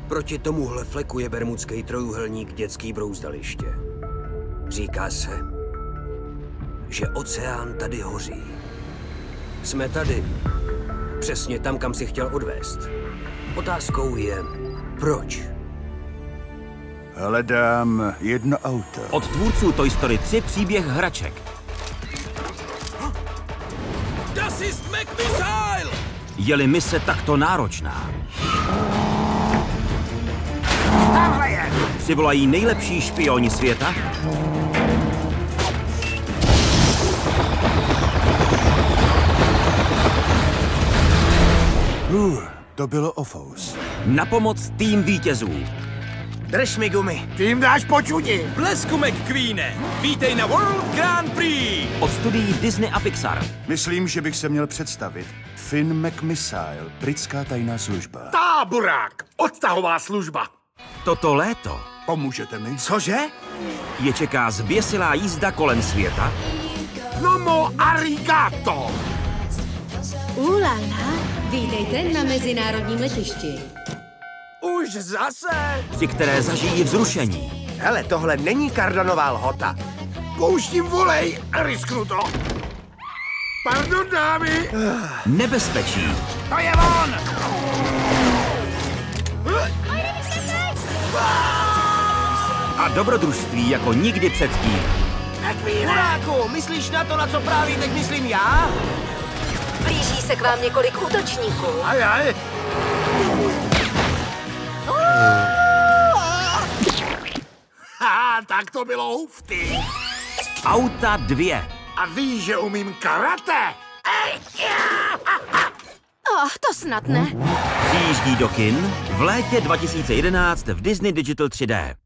Proti tomuhle fleku je bermudský trojúhelník dětský brouzdaliště. Říká se, že oceán tady hoří. Jsme tady, přesně tam, kam si chtěl odvést. Otázkou je, proč? Hledám jedno auto. Od tvůrců Toy Story 3 příběh hraček. Das ist McMissile! Je-li mise takto náročná, Tamhle je! přivolají nejlepší špioni světa, To bylo ofous. na pomoc tým vítězů. Drž mi gumy. Ty jim dáš počudi! Blesku McQueene, vítej na World Grand Prix! Od studií Disney a Pixar. Myslím, že bych se měl představit. Finn McMissile, britská tajná služba. Táborák! Odtahová služba! Toto léto Pomůžete mi? Cože? je čeká zběsilá jízda kolem světa, Nomo arigato! Ulala, vítejte na mezinárodním letišti. Už zase? při které zažijí vzrušení, Hele, tohle není kardonová lhota. Pouštím volej a risknu to. Pardon, dámy. nebezpečí To je on! a dobrodružství jako nikdy předtím. Huráku, myslíš na to, na co právě teď myslím já? Blíží se k vám několik útočníků. Aj. Tak to bylo hufty. Auta 2. A víš, že umím karate? To snad ne. Přijíždí do kin v létě 2011 v Disney Digital 3D.